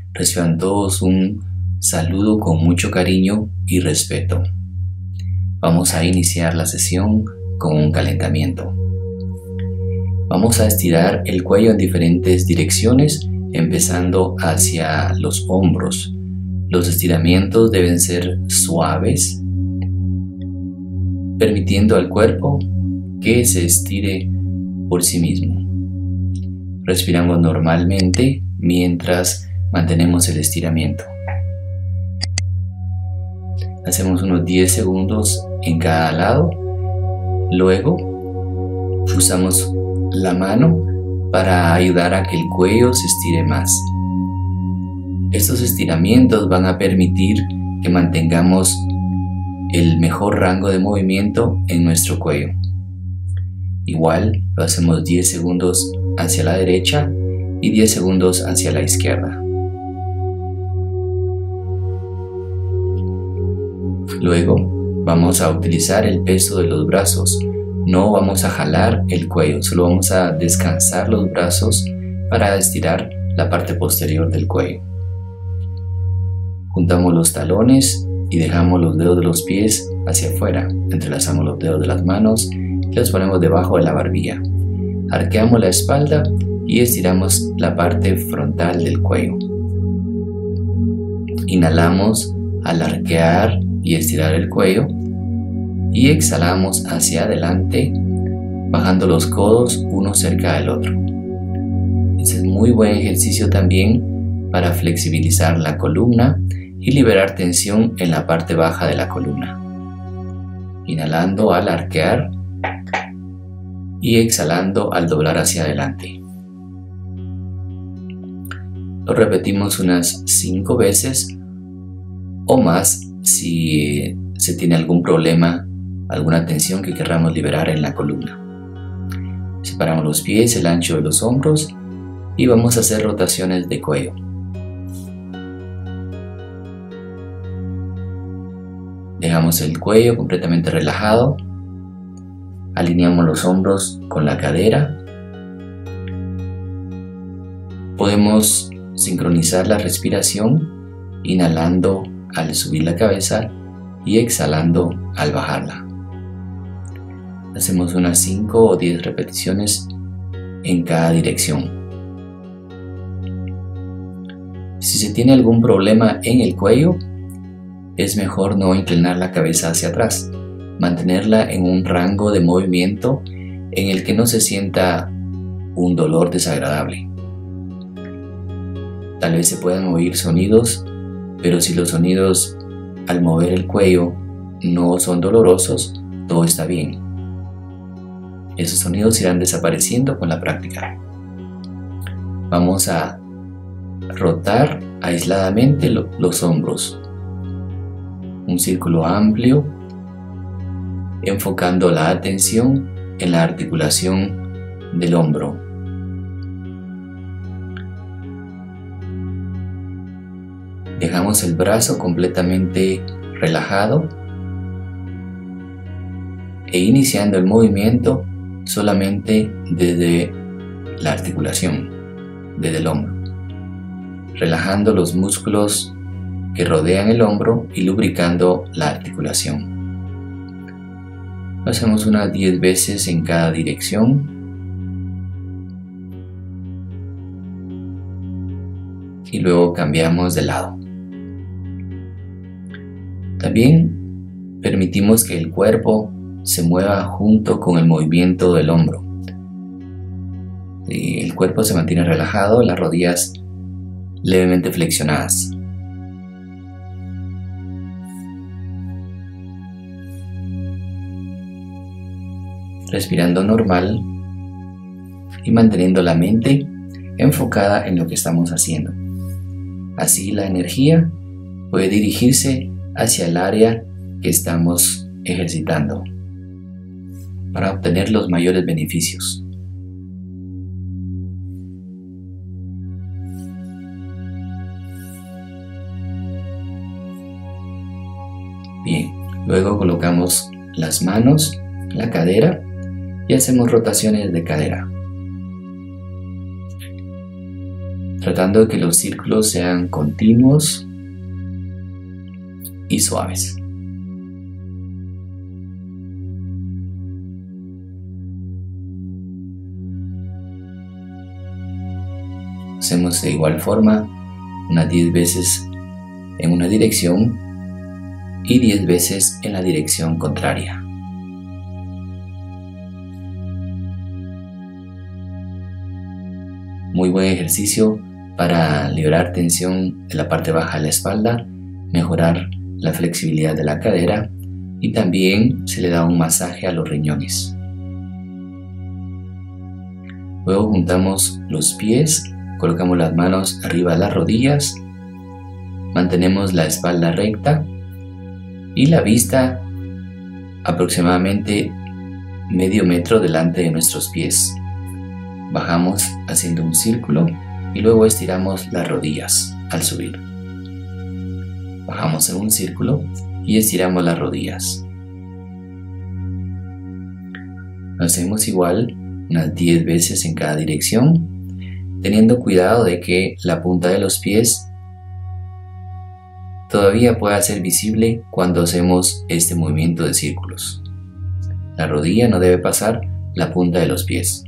Reciban todos un saludo con mucho cariño y respeto. Vamos a iniciar la sesión con un calentamiento. Vamos a estirar el cuello en diferentes direcciones, empezando hacia los hombros. Los estiramientos deben ser suaves, permitiendo al cuerpo que se estire por sí mismo. Respiramos normalmente mientras mantenemos el estiramiento. Hacemos unos 10 segundos en cada lado. Luego usamos la mano para ayudar a que el cuello se estire más. Estos estiramientos van a permitir que mantengamos el mejor rango de movimiento en nuestro cuello. Igual lo hacemos 10 segundos hacia la derecha y 10 segundos hacia la izquierda. Luego vamos a utilizar el peso de los brazos. No vamos a jalar el cuello, solo vamos a descansar los brazos para estirar la parte posterior del cuello. Juntamos los talones y dejamos los dedos de los pies hacia afuera. Entrelazamos los dedos de las manos y los ponemos debajo de la barbilla. Arqueamos la espalda y estiramos la parte frontal del cuello. Inhalamos al arquear y estirar el cuello y exhalamos hacia adelante, bajando los codos uno cerca del otro. Este es muy buen ejercicio también para flexibilizar la columna y liberar tensión en la parte baja de la columna. Inhalando al arquear y exhalando al doblar hacia adelante. Lo repetimos unas 5 veces o más si se tiene algún problema, alguna tensión que queramos liberar en la columna. Separamos los pies, el ancho de los hombros y vamos a hacer rotaciones de cuello. Dejamos el cuello completamente relajado. Alineamos los hombros con la cadera. Podemos sincronizar la respiración, inhalando al subir la cabeza y exhalando al bajarla. Hacemos unas 5 o 10 repeticiones en cada dirección. Si se tiene algún problema en el cuello, es mejor no inclinar la cabeza hacia atrás, mantenerla en un rango de movimiento en el que no se sienta un dolor desagradable. Tal vez se puedan oír sonidos, pero si los sonidos al mover el cuello no son dolorosos, todo está bien. Esos sonidos irán desapareciendo con la práctica. Vamos a rotar aisladamente los hombros. Un círculo amplio, enfocando la atención en la articulación del hombro. Dejamos el brazo completamente relajado e iniciando el movimiento solamente desde la articulación, desde el hombro, relajando los músculos que rodean el hombro y lubricando la articulación. Lo hacemos unas 10 veces en cada dirección. Y luego cambiamos de lado. También permitimos que el cuerpo se mueva junto con el movimiento del hombro. El cuerpo se mantiene relajado, las rodillas levemente flexionadas. Respirando normal y manteniendo la mente enfocada en lo que estamos haciendo. Así la energía puede dirigirse hacia el área que estamos ejercitando para obtener los mayores beneficios. Bien, luego colocamos las manos en la cadera y hacemos rotaciones de cadera. tratando de que los círculos sean continuos y suaves. Hacemos de igual forma unas 10 veces en una dirección y 10 veces en la dirección contraria. Muy buen ejercicio para liberar tensión de la parte baja de la espalda, mejorar la flexibilidad de la cadera y también se le da un masaje a los riñones. Luego juntamos los pies, colocamos las manos arriba de las rodillas, mantenemos la espalda recta y la vista aproximadamente medio metro delante de nuestros pies. Bajamos haciendo un círculo y luego estiramos las rodillas al subir. Bajamos en un círculo y estiramos las rodillas. Lo hacemos igual unas 10 veces en cada dirección, teniendo cuidado de que la punta de los pies todavía pueda ser visible cuando hacemos este movimiento de círculos. La rodilla no debe pasar la punta de los pies.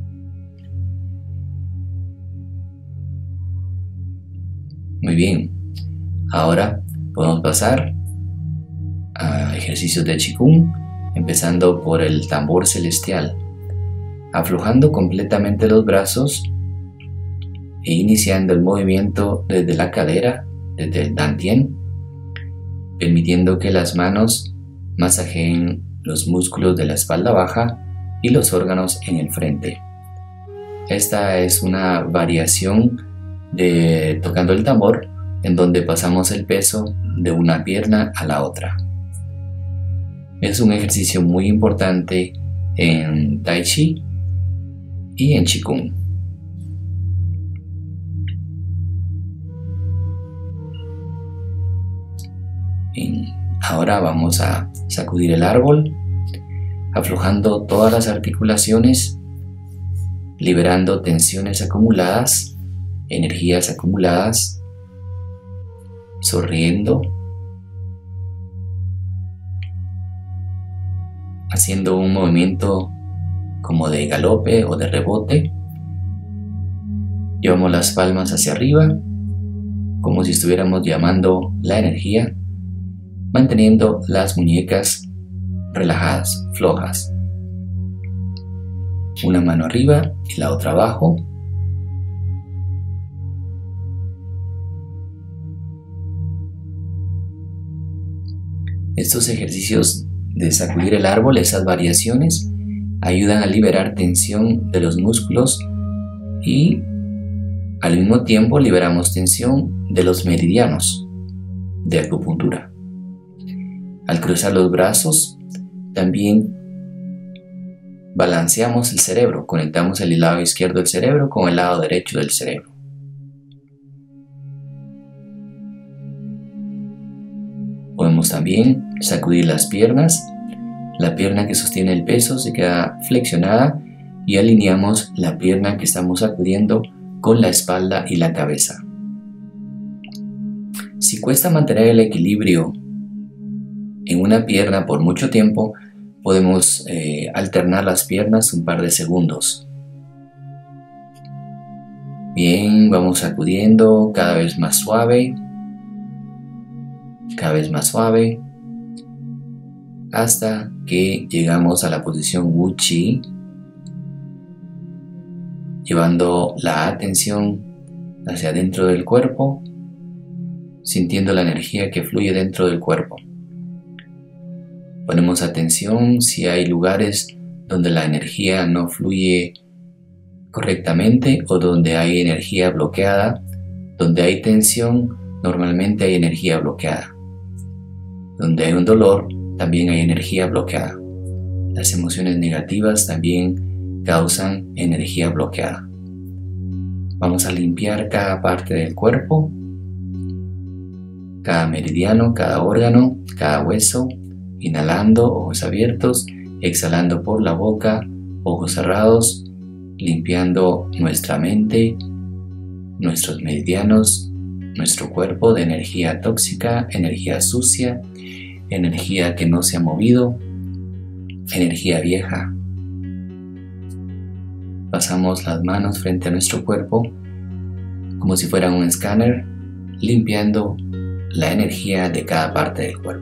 Muy bien, ahora podemos pasar a ejercicios de Qigong, empezando por el tambor celestial, aflojando completamente los brazos e iniciando el movimiento desde la cadera, desde el Dantian, permitiendo que las manos masajeen los músculos de la espalda baja y los órganos en el frente. Esta es una variación de tocando el tambor en donde pasamos el peso de una pierna a la otra. Es un ejercicio muy importante en Tai Chi y en Qigong. Bien, ahora vamos a sacudir el árbol, aflojando todas las articulaciones, liberando tensiones acumuladas, energías acumuladas, sonriendo, haciendo un movimiento como de galope o de rebote. Llevamos las palmas hacia arriba, como si estuviéramos llamando la energía, manteniendo las muñecas relajadas, flojas. Una mano arriba y la otra abajo. Estos ejercicios de sacudir el árbol, esas variaciones, ayudan a liberar tensión de los músculos y al mismo tiempo liberamos tensión de los meridianos de acupuntura. Al cruzar los brazos, también balanceamos el cerebro, conectamos el lado izquierdo del cerebro con el lado derecho del cerebro. Podemos también sacudir las piernas. La pierna que sostiene el peso se queda flexionada y alineamos la pierna que estamos sacudiendo con la espalda y la cabeza. Si cuesta mantener el equilibrio en una pierna por mucho tiempo, podemos alternar las piernas un par de segundos. Bien, vamos sacudiendo cada vez más suave, hasta que llegamos a la posición Wu Chi, llevando la atención hacia dentro del cuerpo, sintiendo la energía que fluye dentro del cuerpo. Ponemos atención si hay lugares donde la energía no fluye correctamente o donde hay energía bloqueada. Donde hay tensión, normalmente hay energía bloqueada. Donde hay un dolor, también hay energía bloqueada. Las emociones negativas también causan energía bloqueada. Vamos a limpiar cada parte del cuerpo, cada meridiano, cada órgano, cada hueso, inhalando, ojos abiertos, exhalando por la boca, ojos cerrados, limpiando nuestra mente, nuestros meridianos, nuestro cuerpo de energía tóxica, energía sucia, energía que no se ha movido, energía vieja. Pasamos las manos frente a nuestro cuerpo como si fuera un escáner, limpiando la energía de cada parte del cuerpo.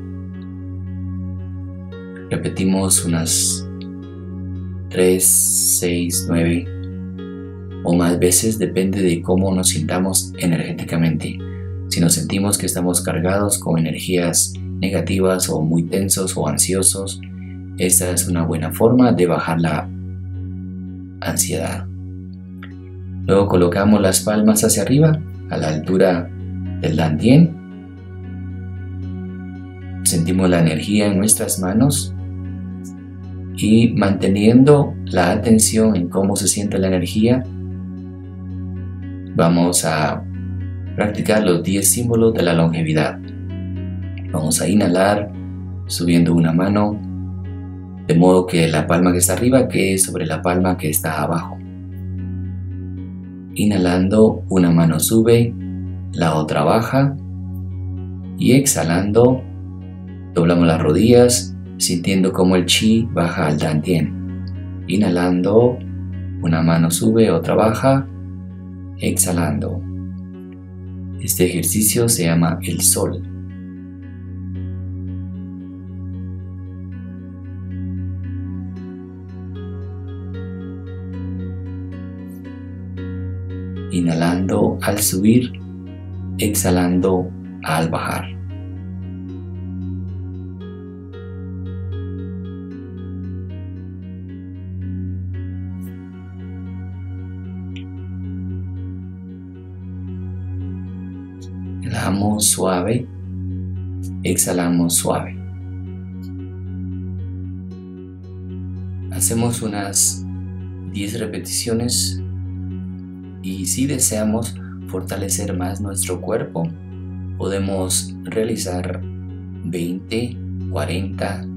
Repetimos unas 3, 6, 9 o más veces, depende de cómo nos sintamos energéticamente. Si nos sentimos que estamos cargados con energías negativas o muy tensos o ansiosos, esta es una buena forma de bajar la ansiedad. Luego colocamos las palmas hacia arriba, a la altura del Dantien. Sentimos la energía en nuestras manos y manteniendo la atención en cómo se siente la energía, vamos a practicar los 10 símbolos de la longevidad. Vamos a inhalar subiendo una mano, de modo que la palma que está arriba quede sobre la palma que está abajo. Inhalando, una mano sube, la otra baja, y exhalando, doblamos las rodillas, sintiendo cómo el chi baja al Dantien. Inhalando, una mano sube, otra baja, exhalando. Este ejercicio se llama el sol. Inhalando al subir, exhalando al bajar. Inhalamos suave, exhalamos suave. Hacemos unas 10 repeticiones. Y si deseamos fortalecer más nuestro cuerpo, podemos realizar 20, 40,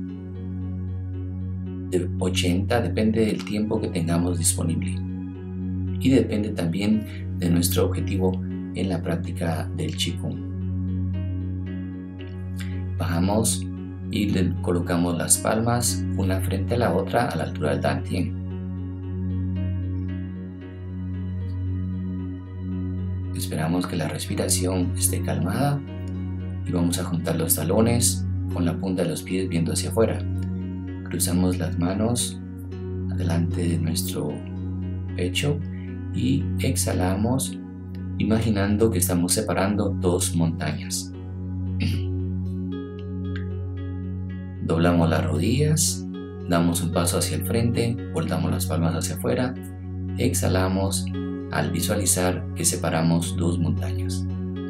80, depende del tiempo que tengamos disponible. Y depende también de nuestro objetivo en la práctica del Qigong. Bajamos y le colocamos las palmas una frente a la otra a la altura del Dantien. Esperamos que la respiración esté calmada y vamos a juntar los talones con la punta de los pies viendo hacia afuera. Cruzamos las manos adelante de nuestro pecho y exhalamos imaginando que estamos separando 2 montañas. Doblamos las rodillas, damos un paso hacia el frente, voltamos las palmas hacia afuera, exhalamos al visualizar que separamos 2 montañas.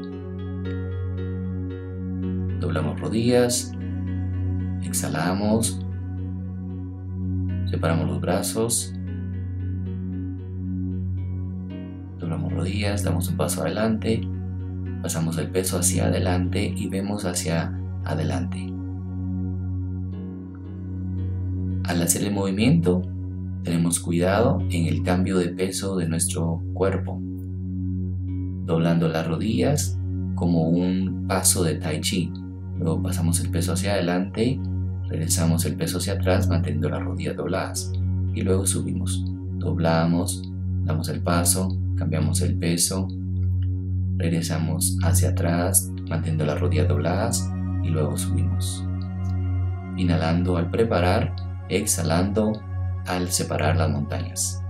Doblamos rodillas, exhalamos, separamos los brazos, doblamos rodillas, damos un paso adelante, pasamos el peso hacia adelante y vemos hacia adelante. Al hacer el movimiento, tenemos cuidado en el cambio de peso de nuestro cuerpo, doblando las rodillas como un paso de Tai Chi. Luego pasamos el peso hacia adelante, regresamos el peso hacia atrás manteniendo las rodillas dobladas y luego subimos. Doblamos, damos el paso, cambiamos el peso, regresamos hacia atrás manteniendo las rodillas dobladas y luego subimos. Inhalando al preparar, exhalando al separar las montañas.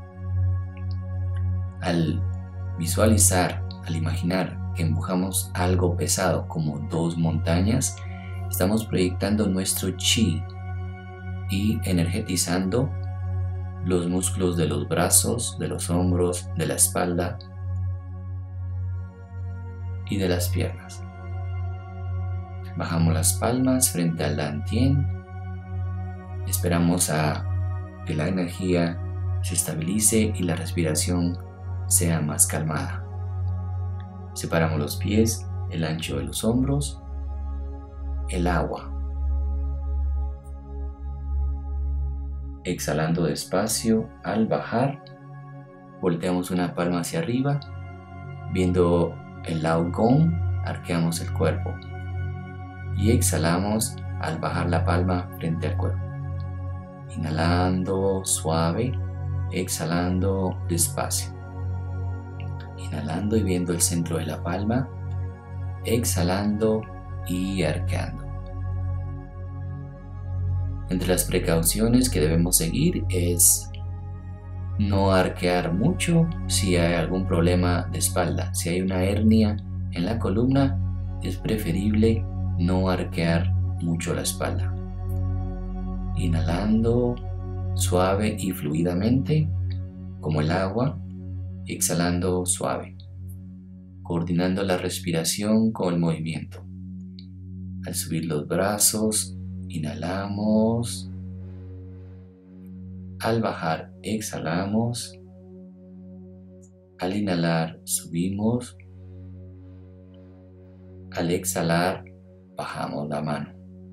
Al visualizar, al imaginar que empujamos algo pesado como 2 montañas, estamos proyectando nuestro chi y energetizando los músculos de los brazos, de los hombros, de la espalda y de las piernas. Bajamos las palmas frente al Dantien. Esperamos a que la energía se estabilice y la respiración sea más calmada. Separamos los pies, el ancho de los hombros, el agua. Exhalando despacio, al bajar, volteamos una palma hacia arriba Viendo el lado gong, arqueamos el cuerpo y exhalamos al bajar la palma frente al cuerpo. Inhalando suave, exhalando despacio. Inhalando y viendo el centro de la palma, exhalando y arqueando. Entre las precauciones que debemos seguir es no arquear mucho si hay algún problema de espalda. Si hay una hernia en la columna, es preferible no arquear mucho la espalda. Inhalando suave y fluidamente, como el agua, exhalando suave, coordinando la respiración con el movimiento. Al subir los brazos, inhalamos. Al bajar, exhalamos. Al inhalar, subimos. Al exhalar, bajamos la mano.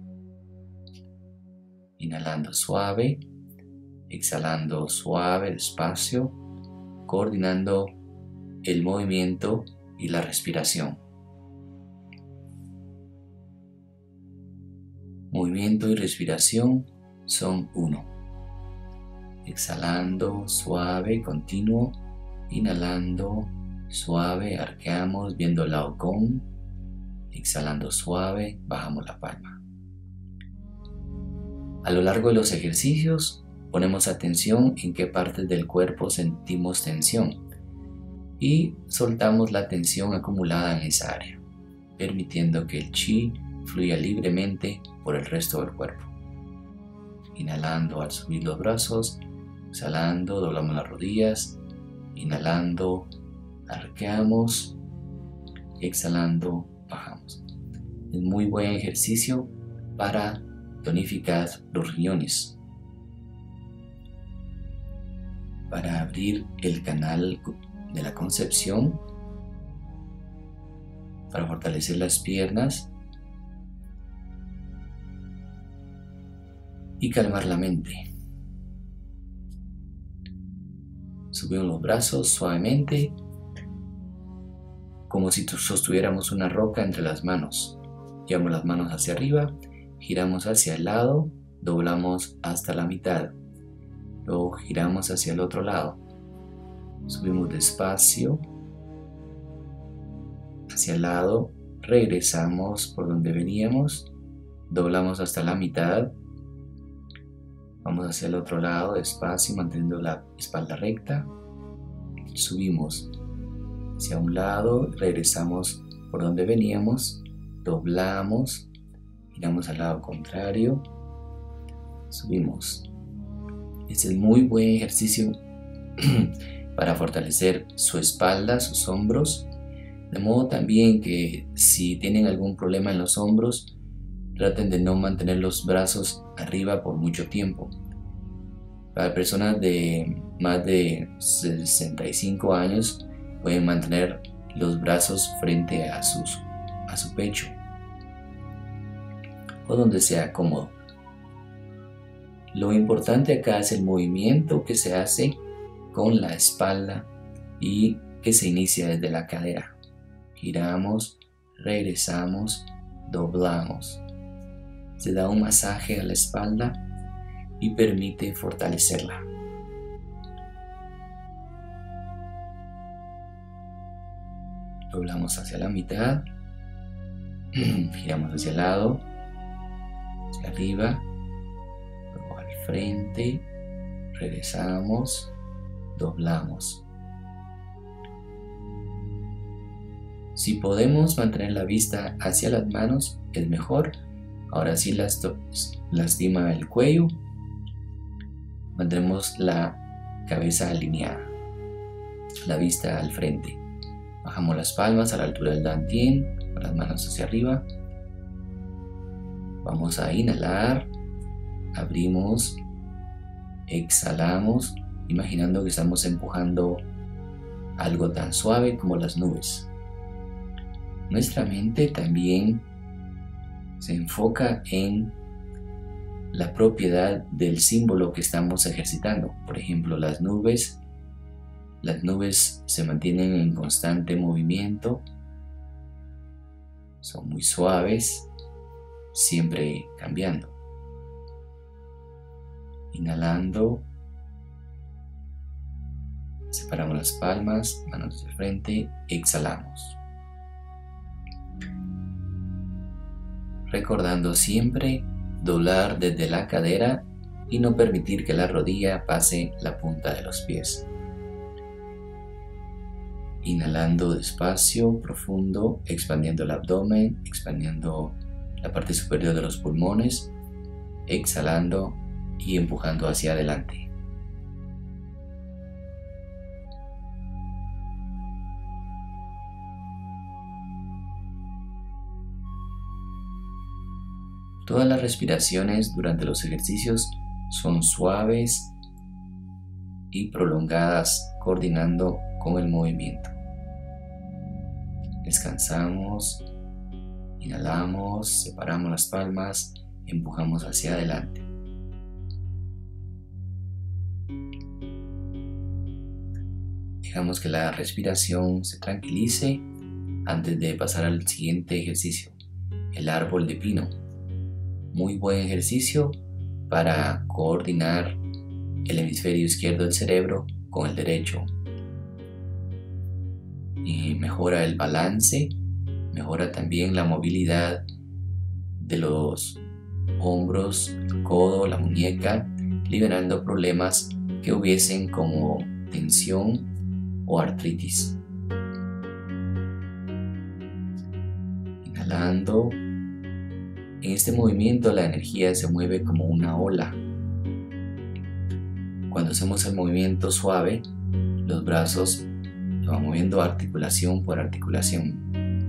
Inhalando suave, exhalando suave, despacio, coordinando el movimiento y la respiración. Movimiento y respiración son uno. Exhalando suave, continuo. Inhalando suave, arqueamos viendo el lado gong. Exhalando suave, bajamos la palma. A lo largo de los ejercicios, ponemos atención en qué partes del cuerpo sentimos tensión y soltamos la tensión acumulada en esa área, permitiendo que el chi fluya libremente por el resto del cuerpo. Inhalando al subir los brazos, exhalando, doblamos las rodillas, inhalando, arqueamos, exhalando, bajamos. Es muy buen ejercicio para tonificar los riñones, para abrir el canal de la concepción, para fortalecer las piernas y calmar la mente. Subimos los brazos suavemente, como si sostuviéramos una roca entre las manos. Llevamos las manos hacia arriba, giramos hacia el lado, doblamos hasta la mitad. Luego giramos hacia el otro lado. Subimos despacio hacia el lado, regresamos por donde veníamos, doblamos hasta la mitad. Vamos hacia el otro lado, despacio, manteniendo la espalda recta. Subimos hacia un lado, regresamos por donde veníamos, doblamos, giramos al lado contrario, subimos. Este es muy buen ejercicio para fortalecer su espalda, sus hombros. De modo también que si tienen algún problema en los hombros, traten de no mantener los brazos arriba por mucho tiempo. Para personas de más de 65 años, pueden mantener los brazos frente a su pecho o donde sea cómodo. Lo importante acá es el movimiento que se hace con la espalda y que se inicia desde la cadera. Giramos, regresamos, doblamos. Se da un masaje a la espalda y permite fortalecerla. Doblamos hacia la mitad, giramos hacia el lado, hacia arriba, luego al frente, regresamos, doblamos. Si podemos mantener la vista hacia las manos, es mejor. Ahora sí lastima el cuello. Mantendremos la cabeza alineada, la vista al frente. Bajamos las palmas a la altura del dantián, con las manos hacia arriba. Vamos a inhalar, abrimos, exhalamos, imaginando que estamos empujando algo tan suave como las nubes. Nuestra mente también se enfoca en la propiedad del símbolo que estamos ejercitando. Por ejemplo, las nubes Las nubes se mantienen en constante movimiento, son muy suaves, siempre cambiando. Inhalando, separamos las palmas, manos de frente, exhalamos. Recordando siempre doblar desde la cadera y no permitir que la rodilla pase la punta de los pies. Inhalando despacio, profundo, expandiendo el abdomen, expandiendo la parte superior de los pulmones, exhalando y empujando hacia adelante. Todas las respiraciones durante los ejercicios son suaves y prolongadas, coordinando con el movimiento. Descansamos, inhalamos, separamos las palmas, empujamos hacia adelante. Dejamos que la respiración se tranquilice antes de pasar al siguiente ejercicio, el árbol de pino. Muy buen ejercicio para coordinar el hemisferio izquierdo del cerebro con el derecho. Y mejora el balance, mejora también la movilidad de los hombros, el codo, la muñeca, liberando problemas que hubiesen como tensión o artritis. Inhalando. En este movimiento la energía se mueve como una ola. Cuando hacemos el movimiento suave, los brazos se van moviendo articulación por articulación.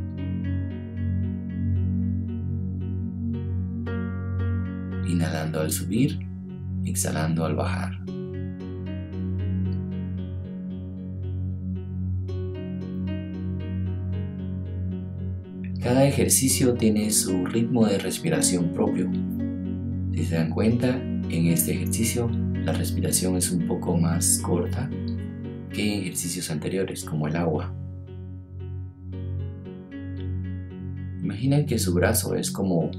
Inhalando al subir, exhalando al bajar. Cada ejercicio tiene su ritmo de respiración propio. Si se dan cuenta, en este ejercicio la respiración es un poco más corta que en ejercicios anteriores, como el agua. Imaginen que su brazo es como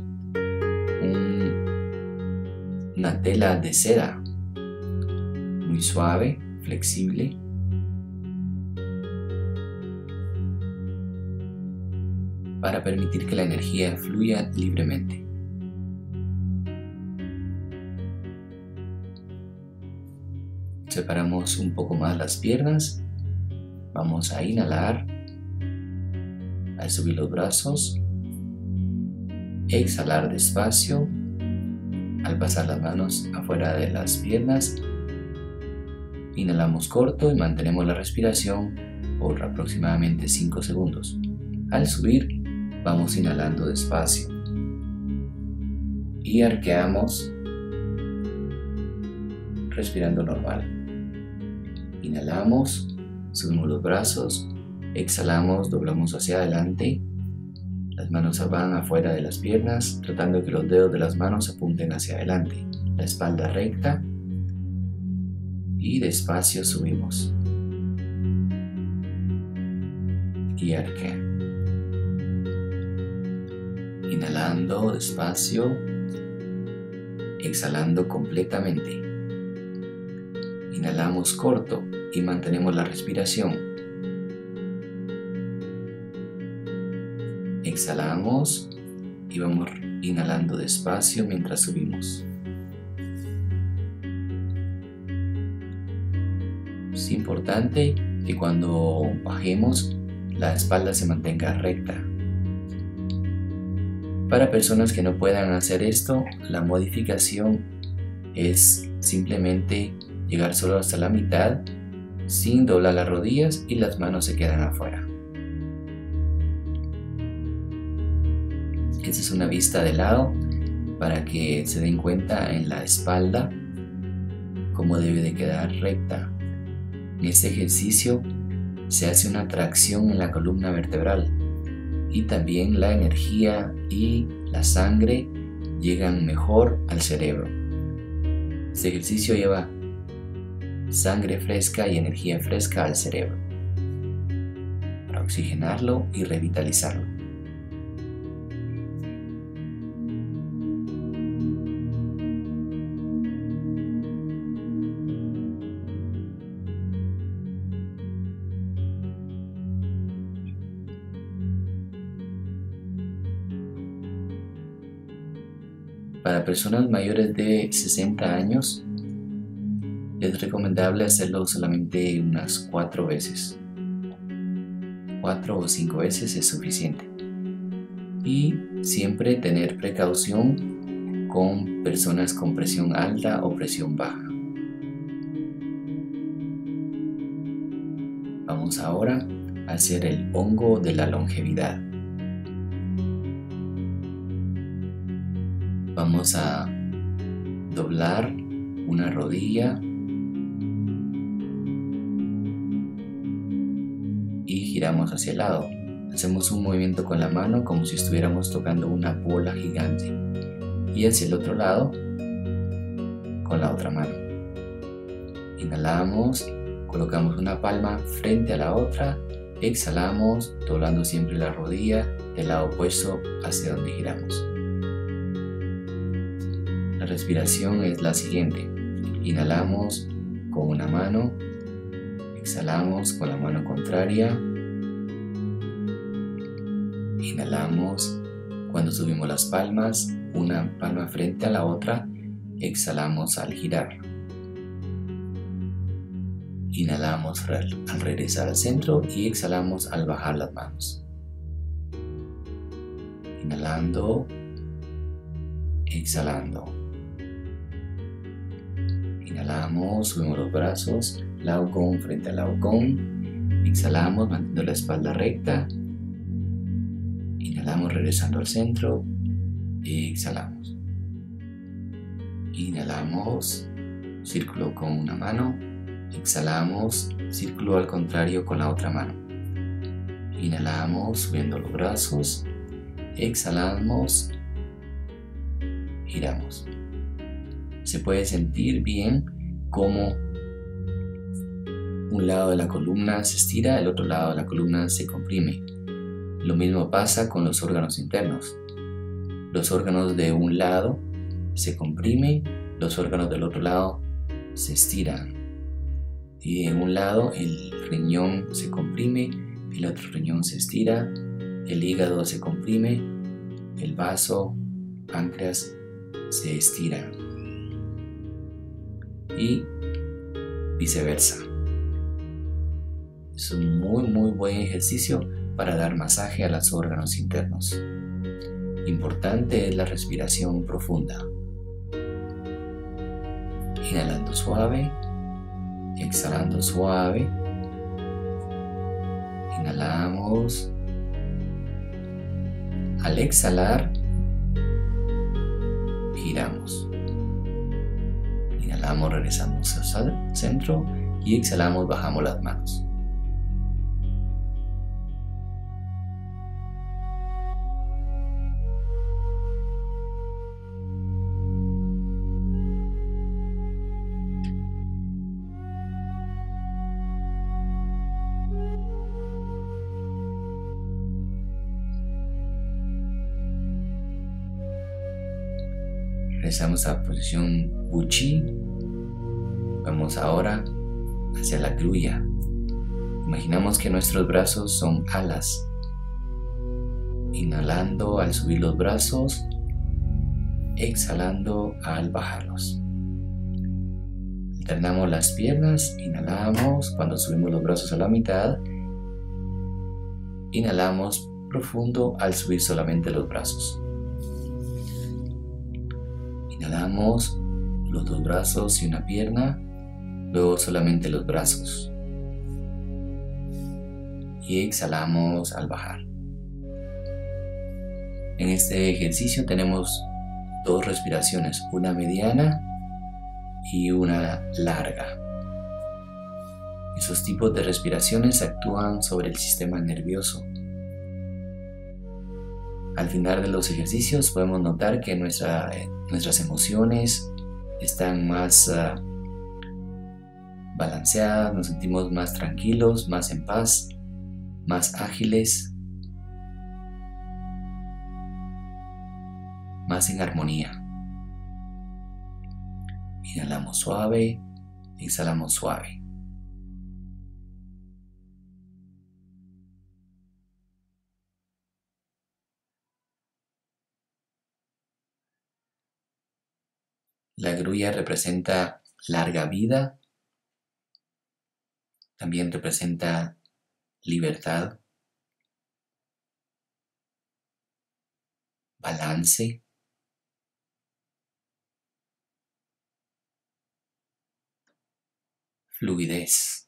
una tela de seda, muy suave, flexible. Para permitir que la energía fluya libremente. Separamos un poco más las piernas. Vamos a inhalar al subir los brazos. Exhalar despacio al pasar las manos afuera de las piernas. Inhalamos corto y mantenemos la respiración por aproximadamente 5 segundos. Al subir, vamos inhalando despacio y arqueamos respirando normal. Inhalamos, subimos los brazos, exhalamos, doblamos hacia adelante, las manos van afuera de las piernas, tratando que los dedos de las manos apunten hacia adelante, la espalda recta y despacio subimos y arquea. Inhalando despacio, exhalando completamente. Inhalamos corto y mantenemos la respiración. Exhalamos y vamos inhalando despacio mientras subimos. Es importante que cuando bajemos la espalda se mantenga recta. Para personas que no puedan hacer esto, la modificación es simplemente llegar solo hasta la mitad sin doblar las rodillas y las manos se quedan afuera. Esta es una vista de lado para que se den cuenta en la espalda cómo debe de quedar recta. En este ejercicio se hace una tracción en la columna vertebral y también la energía y la sangre llegan mejor al cerebro. Este ejercicio lleva sangre fresca y energía fresca al cerebro, para oxigenarlo y revitalizarlo. Para personas mayores de 60 años, es recomendable hacerlo solamente unas 4 veces. 4 o 5 veces es suficiente. Y siempre tener precaución con personas con presión alta o presión baja. Vamos ahora a hacer el hongo de la longevidad. Vamos a doblar una rodilla y giramos hacia el lado. Hacemos un movimiento con la mano como si estuviéramos tocando una bola gigante, y hacia el otro lado con la otra mano. Inhalamos, colocamos una palma frente a la otra, exhalamos doblando siempre la rodilla del lado opuesto hacia donde giramos. La respiración es la siguiente: inhalamos con una mano, exhalamos con la mano contraria, inhalamos cuando subimos las palmas, una palma frente a la otra, exhalamos al girar. Inhalamos al regresar al centro y exhalamos al bajar las manos. Inhalando, exhalando. Inhalamos, subimos los brazos, lao gong frente al lao gong. Exhalamos, manteniendo la espalda recta. Inhalamos, regresando al centro. Y exhalamos. Inhalamos, círculo con una mano. Exhalamos, círculo al contrario con la otra mano. Inhalamos, subiendo los brazos. Exhalamos, giramos. Se puede sentir bien cómo un lado de la columna se estira, el otro lado de la columna se comprime. Lo mismo pasa con los órganos internos. Los órganos de un lado se comprimen, los órganos del otro lado se estiran. Y de un lado el riñón se comprime, el otro riñón se estira, el hígado se comprime, el vaso, páncreas se estira. Y viceversa. Es un muy buen ejercicio para dar masaje a los órganos internos. Importante es la respiración profunda. Inhalando suave, exhalando suave. Inhalamos. Al exhalar, giramos. Inhalamos, regresamos al centro y exhalamos, bajamos las manos. Regresamos a posición Buchi. Vamos ahora hacia la grulla. Imaginamos que nuestros brazos son alas. Inhalando al subir los brazos, exhalando al bajarlos. Alternamos las piernas, inhalamos cuando subimos los brazos a la mitad. Inhalamos profundo al subir solamente los brazos. Inhalamos los dos brazos y una pierna, luego solamente los brazos. Y exhalamos al bajar. En este ejercicio tenemos dos respiraciones, una mediana y una larga. Esos tipos de respiraciones actúan sobre el sistema nervioso. Al final de los ejercicios podemos notar que nuestras emociones están más balanceadas, nos sentimos más tranquilos, más en paz, más ágiles, más en armonía. Inhalamos suave, exhalamos suave. La grulla representa larga vida, también representa libertad, balance, fluidez.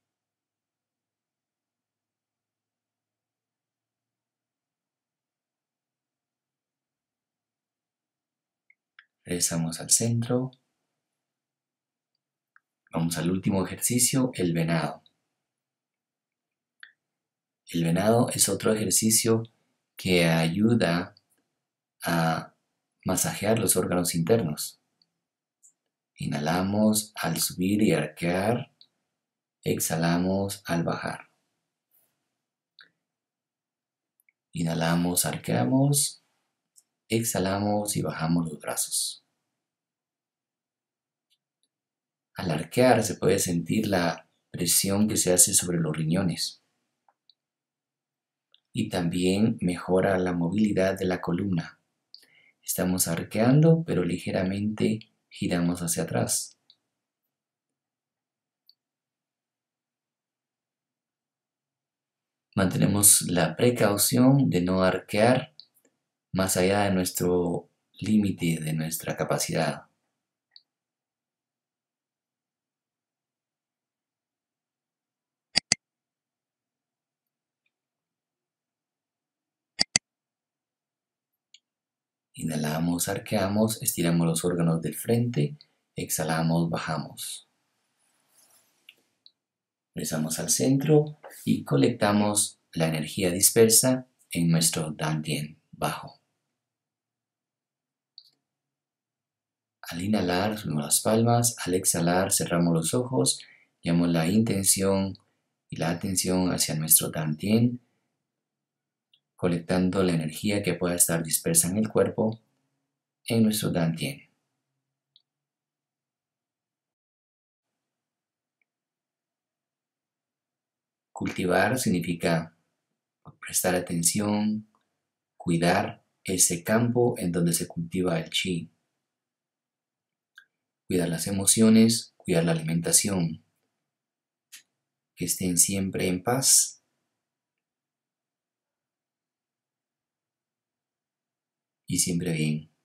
Regresamos al centro. Vamos al último ejercicio, el venado. El venado es otro ejercicio que ayuda a masajear los órganos internos. Inhalamos al subir y arquear, exhalamos al bajar. Inhalamos, arqueamos, exhalamos y bajamos los brazos. Al arquear se puede sentir la presión que se hace sobre los riñones y también mejora la movilidad de la columna. Estamos arqueando, pero ligeramente giramos hacia atrás. Mantenemos la precaución de no arquear más allá de nuestro límite, de nuestra capacidad. Inhalamos, arqueamos, estiramos los órganos del frente, exhalamos, bajamos. Regresamos al centro y colectamos la energía dispersa en nuestro Dantian bajo. Al inhalar, subimos las palmas, al exhalar, cerramos los ojos, llevamos la intención y la atención hacia nuestro Dantian, colectando la energía que pueda estar dispersa en el cuerpo, en nuestro Dantian. Cultivar significa prestar atención, cuidar ese campo en donde se cultiva el chi. Cuidar las emociones, cuidar la alimentación, que estén siempre en paz y siempre bien.